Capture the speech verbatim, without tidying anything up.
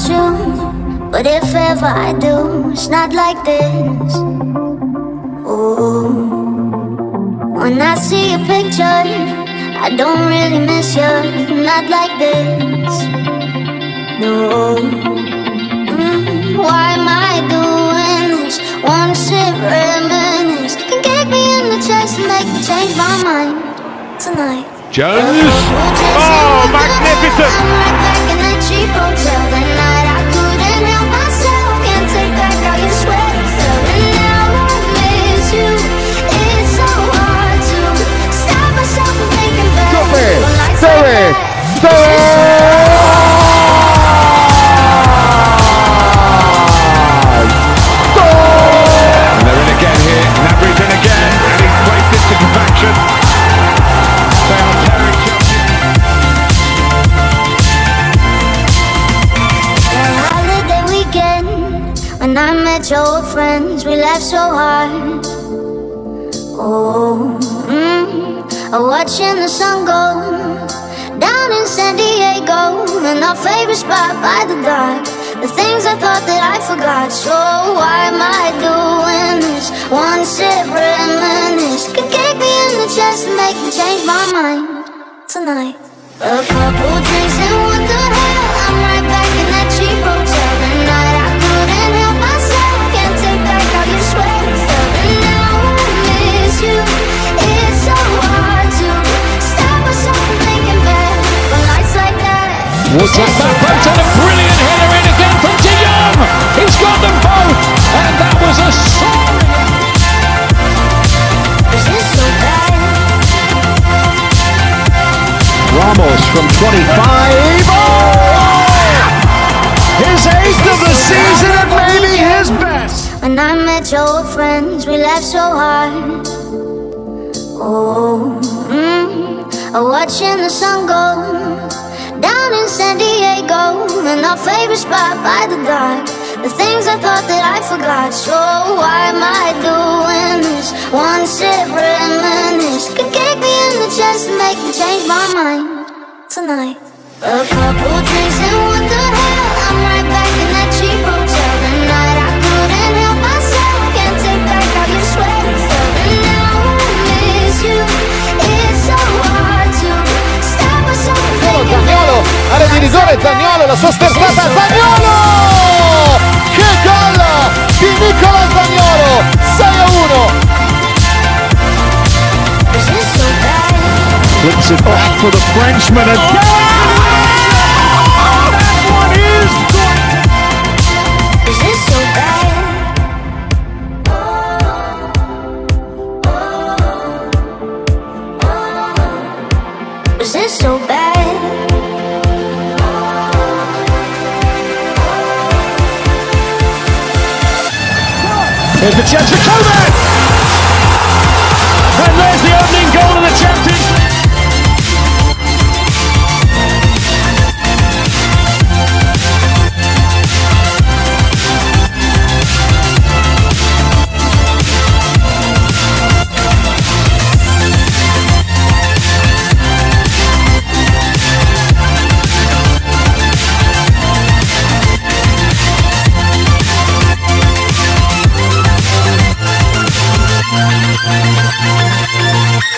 you, but if ever I do, it's not like this. Oh, when I see a picture, I don't really miss you, not like this. No. mm, Why am I doing this? Wanna sit, reminisce, can kick me in the chest and make me change my mind tonight. Jones, oh, magnificent! I'm right back in that cheap hotel that night. I couldn't help myself, can't take back how you sweat it felt. And now I miss you, it's so hard to stop myself from thinking back. Sorry, sorry, And they're in again here, Gnabry's in again, and he's placed it to perfection. They are tearing Chelsea. Holiday weekend, when I met your old friends, we laughed so hard. Oh, mm, watching the sun go down in San Diego, in our favorite spot by the dock. The things I thought that I forgot. So why am I doing this? One sip, reminisce, could kick me in the chest and make me change my mind tonight. A couple drinks and what the hell, I'm right back in that cheap hotel that night. I couldn't help myself, can't take back how you sweat it felt. And now I miss you, it's so hard to stop myself from thinking back on nights like that. We'll take that boat and a brilliant header in again from De Jong. He's got them both, and that was a soaring. Is this so bad? Ramos from twenty-five. Oh! His eighth of the season and maybe his best. When I met your old friends, we laughed so hard. Oh, mm, watching the sun go down in San Diego, in our favorite spot by the dock. The things I thought that I forgot. So why am I doing this? One sip, reminisce, could kick me in the chest and make me change my mind tonight. A couple drinks and what the hell, I'm right back in that cheap hotel that night. I couldn't help myself, can't take back how you sweat it felt. And now I miss you, it's so hard to stop myself from thinking Zaniolo, area di rigore, Zaniolo, la sua sterzata, Zaniolo! Che gol di Nicola Zaniolo, sei a uno. Is this so bad? Flips it back for the Frenchman and That one is good. Is this so bad? Is this so bad? Here's the chance for Kovac! And there's the opening goal of the champions. We'll be right back.